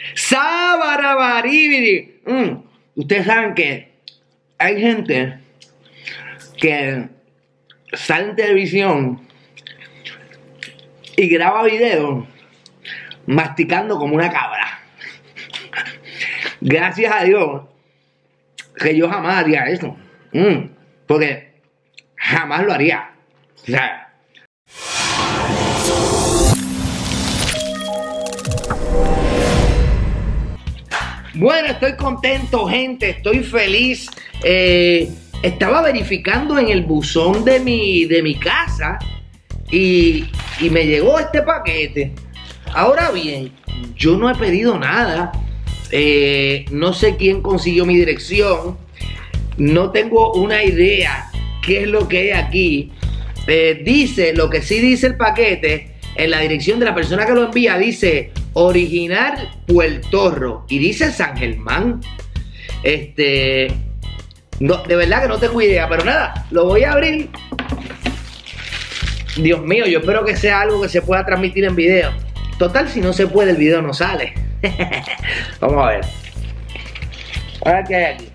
¡Sabarabaribiri! Ustedes saben que hay gente que sale en televisión y graba videos masticando como una cabra. Gracias a Dios que yo jamás haría eso. Porque jamás lo haría. O sea, bueno, estoy contento, gente, estoy feliz. Estaba verificando en el buzón de mi casa y me llegó este paquete. Ahora bien, yo no he pedido nada. No sé quién consiguió mi dirección. No tengo una idea qué es lo que hay aquí. Dice, lo que sí dice el paquete, en la dirección de la persona que lo envía, dice Original Puertorro y dice San Germán. No, de verdad que no tengo idea, pero nada, lo voy a abrir. Dios mío, yo espero que sea algo que se pueda transmitir en video. Total, si no se puede, el video no sale. Vamos a ver. A ver qué hay aquí.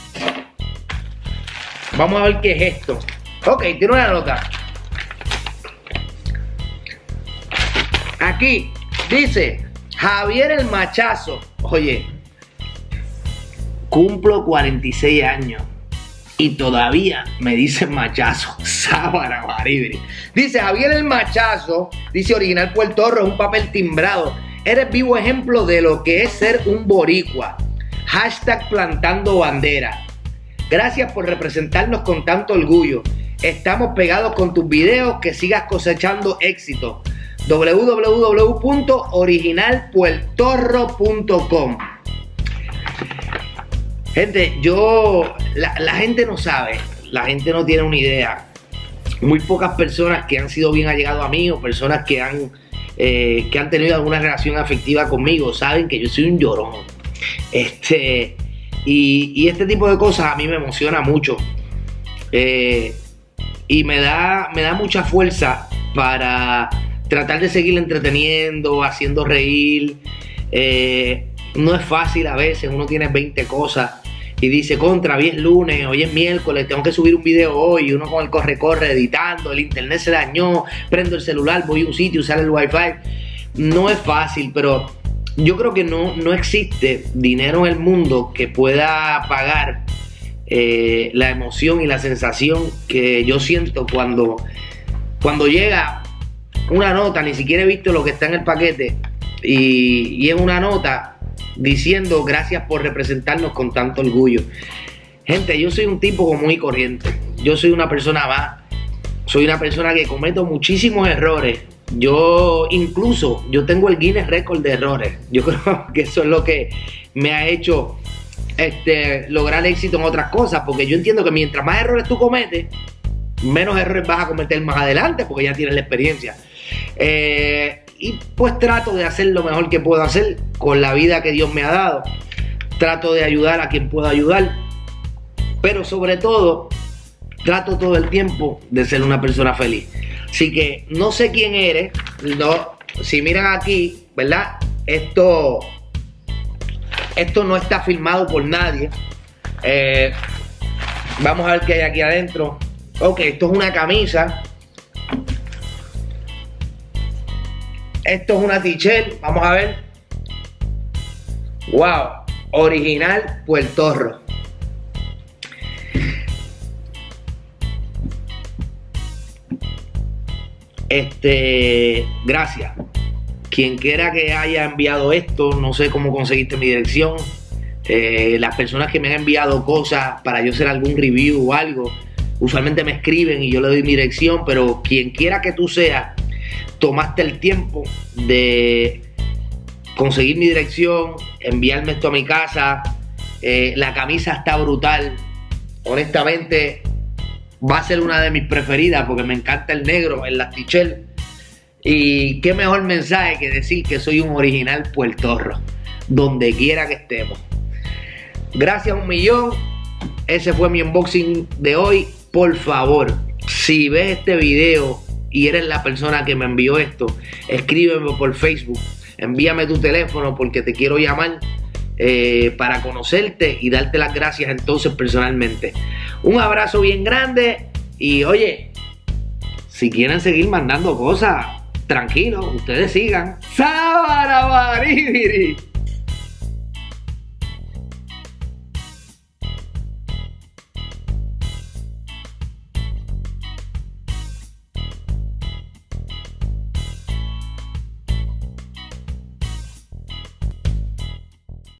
Vamos a ver qué es esto. Ok, tiene una nota. Aquí dice Javier el Machazo. Oye, cumplo 46 años y todavía me dicen machazo. Sabarabaribiri. Dice Javier el Machazo, dice Original Puertorro, es un papel timbrado. Eres vivo ejemplo de lo que es ser un boricua. Hashtag plantando bandera. Gracias por representarnos con tanto orgullo. Estamos pegados con tus videos, que sigas cosechando éxito. www.originalpuertorro.com. Gente, la gente no sabe, la gente no tiene una idea. Muy pocas personas que han sido bien allegados a mí o personas que han tenido alguna relación afectiva conmigo saben que yo soy un llorón. Y este tipo de cosas a mí me emociona mucho. Y me da mucha fuerza para tratar de seguir entreteniendo, haciendo reír. No es fácil a veces, uno tiene 20 cosas y dice, contra, hoy es lunes, hoy es miércoles, tengo que subir un video hoy, y uno con el corre editando, el internet se dañó, prendo el celular, voy a un sitio, sale el wifi. No es fácil, pero yo creo que no existe dinero en el mundo que pueda pagar la emoción y la sensación que yo siento cuando llega una nota. Ni siquiera he visto lo que está en el paquete y es una nota diciendo gracias por representarnos con tanto orgullo. Gente, yo soy un tipo común y corriente. Yo soy una persona más. Soy una persona que cometo muchísimos errores. Yo tengo el Guinness Record de errores. Yo creo que eso es lo que me ha hecho lograr éxito en otras cosas, porque yo entiendo que mientras más errores tú cometes, menos errores vas a cometer más adelante, porque ya tienes la experiencia. Y pues trato de hacer lo mejor que puedo hacer con la vida que Dios me ha dado. Trato de ayudar a quien pueda ayudar, pero sobre todo trato todo el tiempo de ser una persona feliz. Así que no sé quién eres. No, si miran aquí, ¿verdad? Esto no está filmado por nadie. Vamos a ver qué hay aquí adentro. Ok, esto es una camisa. Esto es una t-shirt. Vamos a ver. Wow. Original Puertorro. Gracias. Quien quiera que haya enviado esto, no sé cómo conseguiste mi dirección. Las personas que me han enviado cosas para yo hacer algún review o algo, usualmente me escriben y yo le doy mi dirección, pero quien quiera que tú seas, tomaste el tiempo de conseguir mi dirección, enviarme esto a mi casa. La camisa está brutal. Honestamente, va a ser una de mis preferidas porque me encanta el negro en las t-shirts. Y qué mejor mensaje que decir que soy un original Puertorro, donde quiera que estemos. Gracias 1.000.000. Ese fue mi unboxing de hoy. Por favor, si ves este video y eres la persona que me envió esto, escríbeme por Facebook. envíame tu teléfono porque te quiero llamar para conocerte y darte las gracias entonces personalmente. Un abrazo bien grande y oye, si quieren seguir mandando cosas, tranquilos, ustedes sigan. ¡Sábara Baribiri!